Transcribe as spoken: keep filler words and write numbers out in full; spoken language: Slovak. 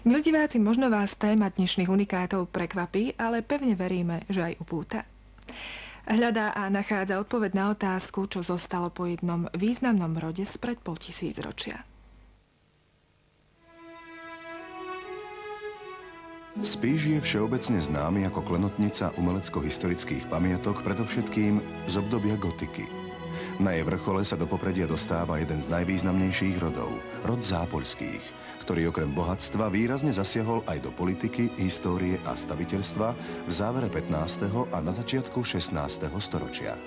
Milí diváci, možno vás téma dnešných unikátov prekvapí, ale pevne veríme, že aj upúta. Hľadá a nachádza odpoveď na otázku, čo zostalo po jednom významnom rode spred poltisíc ročia. Spíš je všeobecne známy ako klenotnica umelecko-historických pamiatok, predovšetkým z obdobia gotiky. Na jej vrchole sa do popredia dostáva jeden z najvýznamnejších rodov, rod Zápoľských, ktorý okrem bohatstva výrazne zasiahol aj do politiky, histórie a staviteľstva v závere pätnásteho a na začiatku šestnásteho storočia.